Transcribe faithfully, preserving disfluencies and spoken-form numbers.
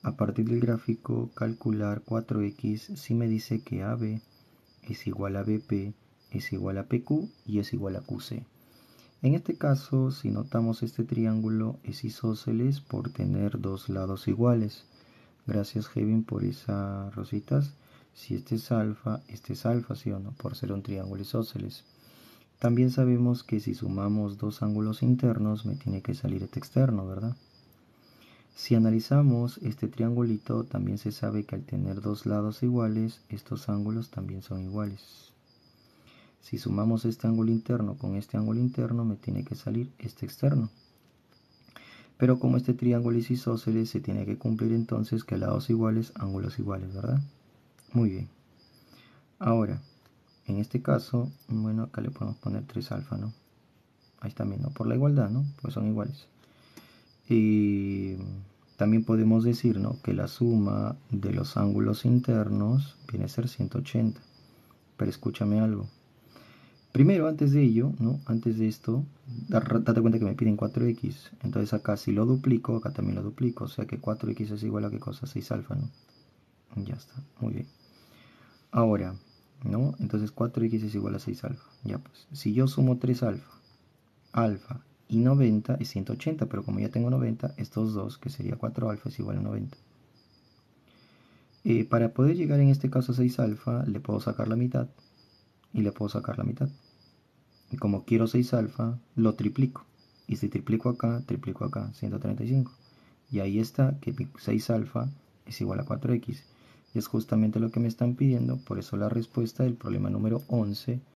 a partir del gráfico calcular cuatro equis si me dice que A B es igual a B P, es igual a P Q y es igual a Q C. En este caso, si notamos este triángulo es isósceles por tener dos lados iguales. Gracias, Kevin, por esas rositas. Si este es alfa, este es alfa, ¿sí o no? Por ser un triángulo isósceles. También sabemos que si sumamos dos ángulos internos me tiene que salir este externo, ¿verdad? Si analizamos este triangulito, también se sabe que al tener dos lados iguales, estos ángulos también son iguales. Si sumamos este ángulo interno con este ángulo interno, me tiene que salir este externo. Pero como este triángulo es isósceles, se tiene que cumplir entonces que lados iguales, ángulos iguales, ¿verdad? Muy bien. Ahora, en este caso, bueno, acá le podemos poner tres alfa, ¿no? Ahí está bien, ¿no? Por la igualdad, ¿no? Pues son iguales. Y también podemos decir, ¿no?, que la suma de los ángulos internos viene a ser ciento ochenta. Pero escúchame algo. Primero, antes de ello, ¿no?, antes de esto, date cuenta que me piden cuatro equis. Entonces acá si lo duplico, acá también lo duplico. O sea que cuatro equis es igual a ¿qué cosa? seis alfa, ¿no? Ya está, muy bien. Ahora, ¿no? Entonces cuatro equis es igual a seis alfa. Ya pues, si yo sumo tres alfa, alfa y noventa es ciento ochenta, pero como ya tengo noventa, estos dos, que sería cuatro alfa, es igual a noventa. Eh, para poder llegar en este caso a seis alfa, le puedo sacar la mitad y le puedo sacar la mitad. Y como quiero seis alfa, lo triplico. Y si triplico acá, triplico acá, ciento treinta y cinco. Y ahí está que seis alfa es igual a cuatro equis. Y es justamente lo que me están pidiendo, por eso la respuesta del problema número once